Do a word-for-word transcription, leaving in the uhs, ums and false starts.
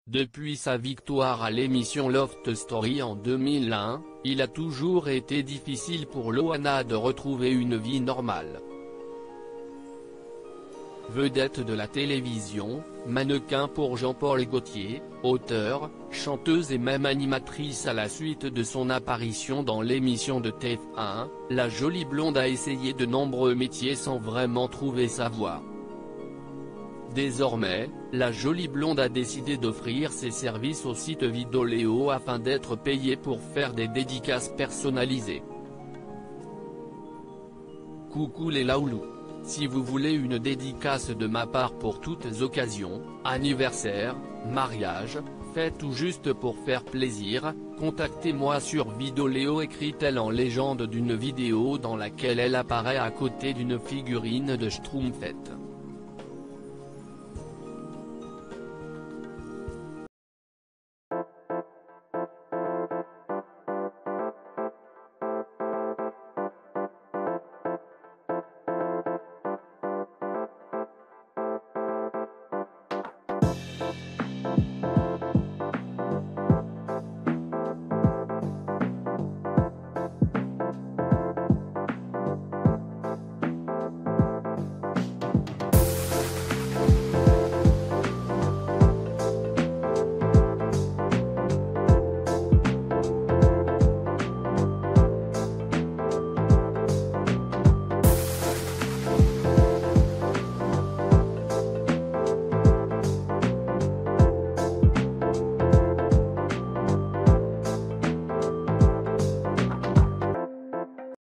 Depuis sa victoire à l'émission Loft Story en deux mille un, il a toujours été difficile pour Loana de retrouver une vie normale. Vedette de la télévision, mannequin pour Jean-Paul Gaultier, auteure, chanteuse et même animatrice à la suite de son apparition dans l'émission de T F un, la jolie blonde a essayé de nombreux métiers sans vraiment trouver sa voie. Désormais, la jolie blonde a décidé d'offrir ses services au site Vidoleo afin d'être payée pour faire des dédicaces personnalisées. Coucou les Laoulous. Si vous voulez une dédicace de ma part pour toutes occasions, anniversaire, mariage, fête ou juste pour faire plaisir, contactez-moi sur Vidoleo, écrit-elle en légende d'une vidéo dans laquelle elle apparaît à côté d'une figurine de Schtroumpfette.